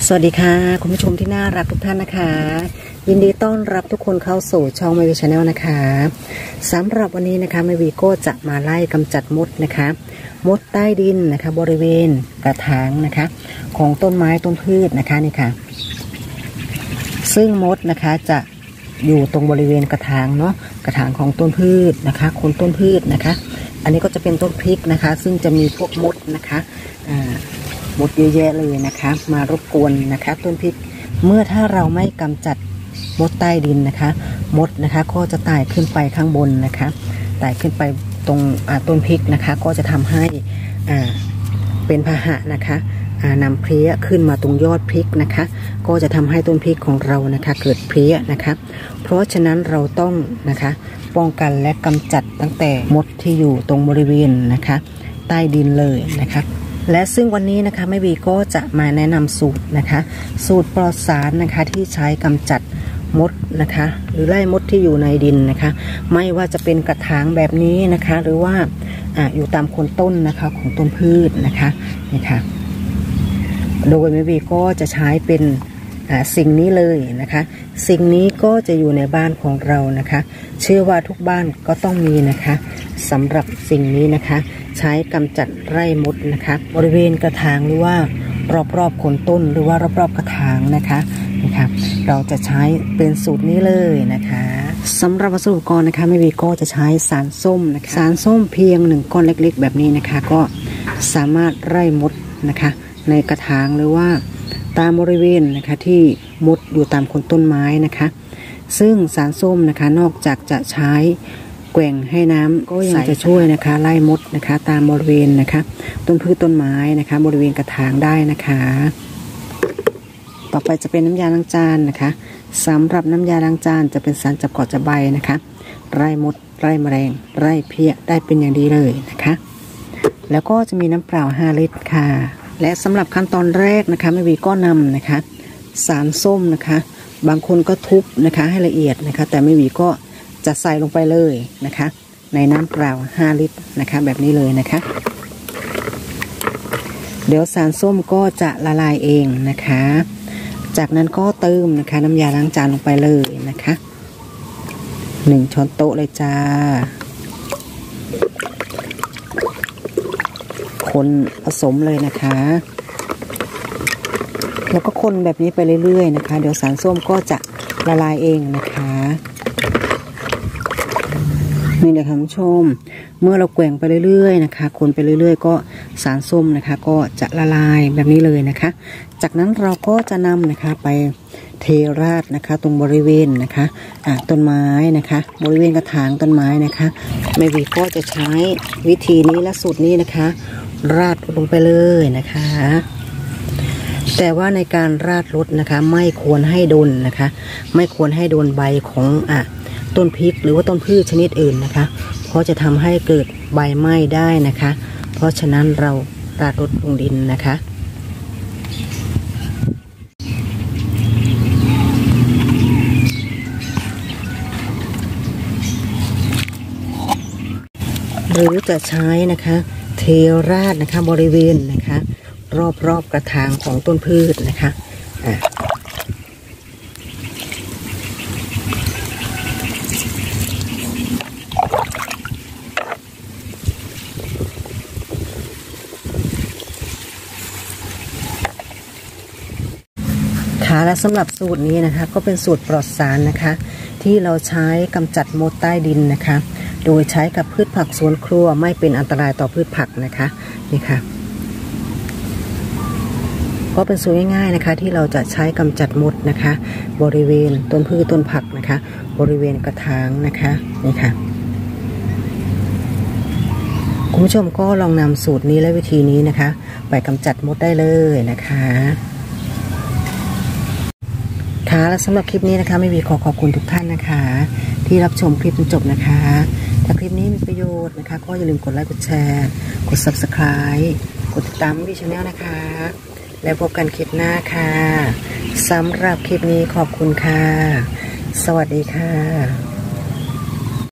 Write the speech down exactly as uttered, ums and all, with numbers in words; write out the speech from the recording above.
สวัสดีค่ะคุณผู้ชมที่น่ารักทุกท่านนะคะยินดีต้อนรับทุกคนเข้าสู่ช่องไมวีชาแนลนะคะสำหรับวันนี้นะคะไมวีก็จะมาไล่กำจัดมดนะคะมดใต้ดินนะคะบริเวณกระถางนะคะของต้นไม้ต้นพืชนะคะนี่ค่ะซึ่งมดนะคะจะอยู่ตรงบริเวณกระถางเนาะกระถางของต้นพืชนะคะคนต้นพืชนะคะอันนี้ก็จะเป็นต้นพริกนะคะซึ่งจะมีพวกมดนะคะอ่ามดเยอะแยะเลยนะคะมารบกวนนะคะต้นพริกเมื่อถ้าเราไม่กำจัดมดใต้ดินนะคะมดนะคะก็จะไต่ขึ้นไปข้างบนนะคะไต่ขึ้นไปตรงต้นพริกนะคะก็จะทำให้อ่าเป็นพาหะนะคะนำเพลี้ยขึ้นมาตรงยอดพริกนะคะก็จะทำให้ต้นพริกของเรานะคะเกิดเพลี้ยนะคะเพราะฉะนั้นเราต้องนะคะป้องกันและกำจัดตั้งแต่มดที่อยู่ตรงบริเวณนะคะใต้ดินเลยนะคะและซึ่งวันนี้นะคะแม่วีก็จะมาแนะนำสูตรนะคะสูตรปลอดสารนะคะที่ใช้กำจัดมดนะคะหรือไล่มดที่อยู่ในดินนะคะไม่ว่าจะเป็นกระถางแบบนี้นะคะหรือว่า อ, อยู่ตามโคนต้นนะคะของต้นพืชนะคะนี่ค่ะโดยแม่วีก็จะใช้เป็นสิ่งนี้เลยนะคะสิ่งนี้ก็จะอยู่ในบ้านของเรานะคะเชื่อว่าทุกบ้านก็ต้องมีนะคะสำหรับสิ่งนี้นะคะใช้กำจัดไล่มดนะคะบริเวณกระถางหรือว่ารอบๆโคนต้นหรือว่ารอบๆกระถางนะคะนะคะเราจะใช้เป็นสูตรนี้เลยนะคะสำหรับวัสดุอุปกรณ์นะคะแม่วีก็จะใช้สารส้มนะคะสารส้มเพียงหนึ่งก้อนเล็กๆแบบนี้นะคะก็สามารถไล่มดนะคะในกระถางหรือว่าตามบริเวณนะคะที่มดอยู่ตามโคนต้นไม้นะคะซึ่งสารส้มนะคะนอกจากจะใช้แกว่งให้น้ำก็ยังจะช่วยนะคะไล่มดนะคะตามบริเวณนะคะต้นพืชต้นไม้นะคะบริเวณกระถางได้นะคะต่อไปจะเป็นน้ำยาล้างจานนะคะสำหรับน้ำยาล้างจานจะเป็นสารจับเกาะจับใบนะคะไล่มดไล่แมลงไล่เพี้ยได้เป็นอย่างดีเลยนะคะแล้วก็จะมีน้ำเปล่าห้าลิตรค่ะและสำหรับขั้นตอนแรกนะคะแม่วีก็นำนะคะสารส้มนะคะบางคนก็ทุบนะคะให้ละเอียดนะคะแต่แม่วีก็จะใส่ลงไปเลยนะคะในน้ำเปล่าห้าลิตรนะคะแบบนี้เลยนะคะเดี๋ยวสารส้มก็จะละลายเองนะคะจากนั้นก็เติมนะคะน้ำยาล้างจานลงไปเลยนะคะหนึ่งช้อนโต๊ะเลยจ้าคนผสมเลยนะคะแล้วก็คนแบบนี้ไปเรื่อยๆนะคะเดี๋ยวสารส้มก็จะละลายเองนะคะนี่เลยค่ะคุณผู้ชมเมื่อเราแกว่งไปเรื่อยๆนะคะคนไปเรื่อยๆก็สารส้มนะคะก็จะละลายแบบนี้เลยนะคะจากนั้นเราก็จะนำนะคะไปเทราดนะคะตรงบริเวณนะคะอ่าต้นไม้นะคะบริเวณกระถางต้นไม้นะคะแม่วีก็จะใช้วิธีนี้และสูตรนี้นะคะราดลงไปเลยนะคะแต่ว่าในการราดรดนะคะไม่ควรให้โดนนะคะไม่ควรให้โดนใบของอ่ะต้นพริกหรือว่าต้นพืชชนิดอื่นนะคะเพราะจะทำให้เกิดใบไหม้ได้นะคะเพราะฉะนั้นเราราดรดลงดินนะคะหรือจะใช้นะคะเทราดนะคะบริเวณนะคะรอบๆกระถางของต้นพืชนะคะอ่ะค่ะและสำหรับสูตรนี้นะคะก็เป็นสูตรปลอดสารนะคะที่เราใช้กำจัดมดใต้ดินนะคะโดยใช้กับพืชผักสวนครัวไม่เป็นอันตรายต่อพืชผักนะคะนี่ค่ะก็เป็นสูตรง่ายๆนะคะที่เราจะใช้กำจัดมดนะคะบริเวณต้นพืชต้นผักนะคะบริเวณกระถางนะคะนี่ค่ะคุณผู้ชมก็ลองนำสูตรนี้และวิธีนี้นะคะไปกำจัดมดได้เลยนะคะค่ะและสำหรับคลิปนี้นะคะไม่มีขอขอบคุณทุกท่านนะคะที่รับชมคลิปจนจบนะคะถ้าคลิปนี้มีประโยชน์นะคะก็อย่าลืมกดไลค์กดแชร์กด ซับสไครบ์ กดติดตามวิชาแนลนะคะแล้วพบกันคลิปหน้าค่ะสำหรับคลิปนี้ขอบคุณค่ะสวัสดีค่ะ